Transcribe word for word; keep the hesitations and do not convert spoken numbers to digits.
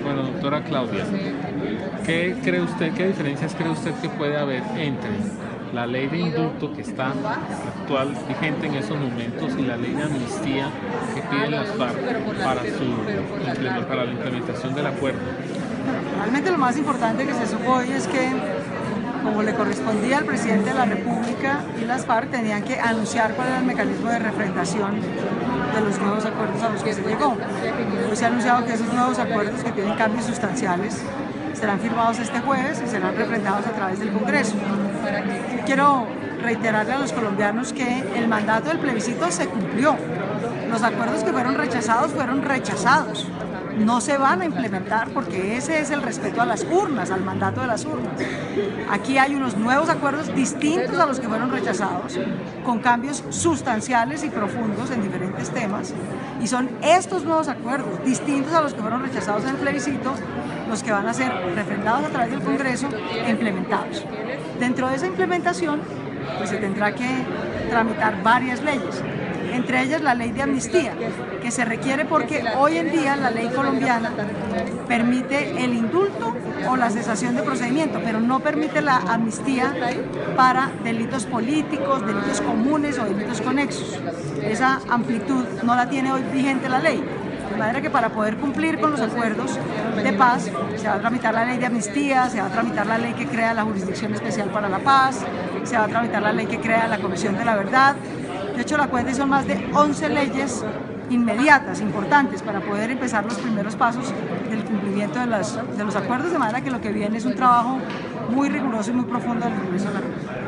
Bueno, doctora Claudia, ¿qué cree usted, qué diferencias cree usted que puede haber entre la ley de indulto que está actual vigente en esos momentos y la ley de amnistía que piden las FARC para, su, para la implementación del acuerdo? Realmente lo más importante que se supo hoy es que, como le correspondía al presidente de la República y las FARC, tenían que anunciar cuál era el mecanismo de refrendación de los nuevos acuerdos a los que se llegó. Hoy se ha anunciado que esos nuevos acuerdos, que tienen cambios sustanciales, serán firmados este jueves y serán refrendados a través del Congreso. Quiero reiterarle a los colombianos que el mandato del plebiscito se cumplió. Los acuerdos que fueron rechazados fueron rechazados. No se van a implementar porque ese es el respeto a las urnas, al mandato de las urnas. Aquí hay unos nuevos acuerdos distintos a los que fueron rechazados, con cambios sustanciales y profundos en diferentes temas, y son estos nuevos acuerdos distintos a los que fueron rechazados en el plebiscito los que van a ser refrendados a través del Congreso e implementados. Dentro de esa implementación, pues se tendrá que tramitar varias leyes, entre ellas la ley de amnistía, que se requiere porque hoy en día la ley colombiana permite el indulto o la cesación de procedimiento, pero no permite la amnistía para delitos políticos, delitos comunes o delitos conexos. Esa amplitud no la tiene hoy vigente la ley. De manera que para poder cumplir con los acuerdos de paz se va a tramitar la ley de amnistía, se va a tramitar la ley que crea la Jurisdicción Especial para la Paz, se va a tramitar la ley que crea la Comisión de la Verdad. De hecho, la cuenta son más de once leyes inmediatas, importantes, para poder empezar los primeros pasos del cumplimiento de, las, de los acuerdos, de manera que lo que viene es un trabajo muy riguroso y muy profundo del Congreso de la República.